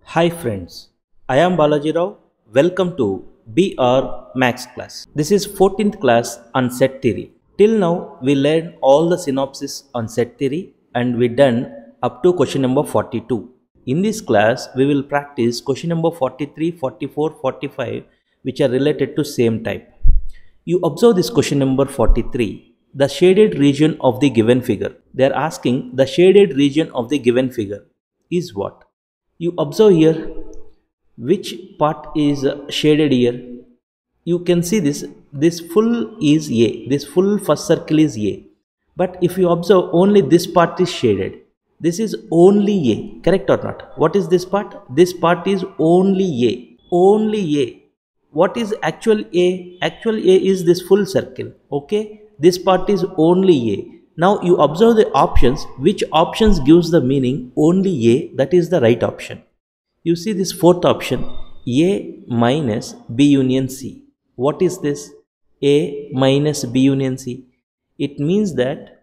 Hi friends, I am Balaji Rao. Welcome to BR Max class. This is 14th class on set theory. Till now we learned all the synopsis on set theory and we done up to question number 42. In this class we will practice question number 43, 44, 45 which are related to same type. You observe this question number 43. The shaded region of the given figure. They are asking the shaded region of the given figure is what? You observe here which part is shaded here. You can see this full is A, this full first circle is A, but if you observe only this part is shaded. This is only A, correct or not? What is this part? This part is only A, only A. What is actual A? Actual A is this full circle, okay? This part is only A. Now you observe the options, which options gives the meaning only A, that is the right option. You see this fourth option, A minus B union C. What is this? A minus B union C. It means that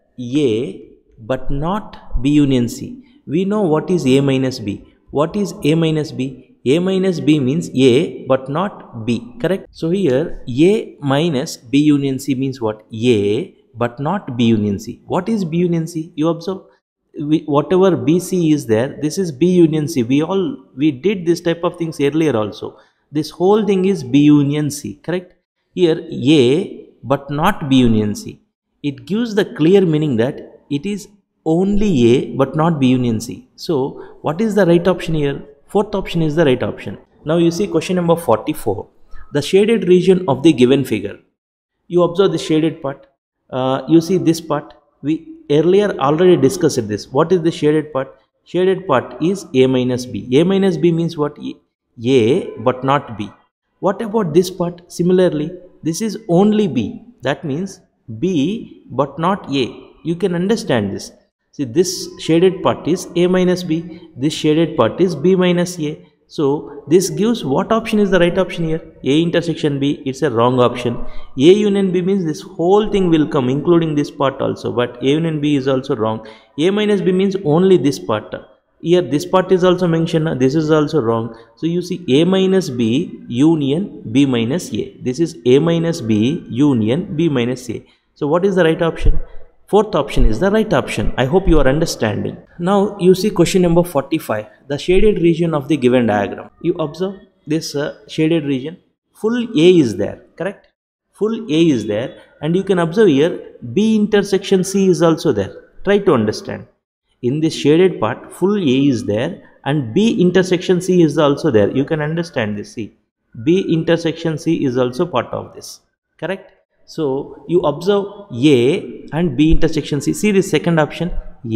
A but not B union C. We know what is A minus B. What is A minus B? A minus B means A but not B, correct? So here A minus B union C means what? A but not B union C. What is B union C? You observe, whatever BC is there, this is B union C. We did this type of things earlier also. This whole thing is B union C, correct? Here A but not B union C. It gives the clear meaning that it is only A but not B union C. So what is the right option here? Fourth option is the right option. Now you see question number 44. The shaded region of the given figure. You observe the shaded part. You see this part. We earlier already discussed this. What is the shaded part? Shaded part is A minus B. A minus B means what? A but not B. What about this part? Similarly, this is only B. That means B but not A. You can understand this. See, this shaded part is A minus B. This shaded part is B minus A. So this gives what option is the right option here? A intersection B, it's a wrong option. A union B means this whole thing will come including this part also, but A union B is also wrong. A minus B means only this part. Here this part is also mentioned, this is also wrong. So you see A minus B union B minus A. This is A minus B union B minus A. So what is the right option? Fourth option is the right option. I hope you are understanding. Now you see question number 45. The shaded region of the given diagram. You observe this shaded region. Full A is there, correct? Full A is there, and you can observe here B intersection C is also there. Try to understand. In this shaded part, full A is there and B intersection C is also there. You can understand this. See, B intersection C is also part of this, correct? So you observe A and B intersection C. See this second option,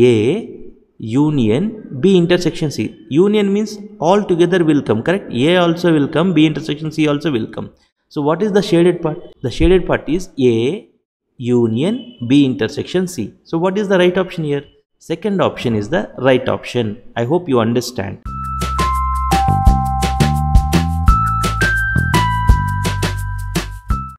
A union B intersection C. Union means all together will come, correct? A also will come, B intersection C also will come. So what is the shaded part? The shaded part is A union B intersection C. So what is the right option here? Second option is the right option. I hope you understand.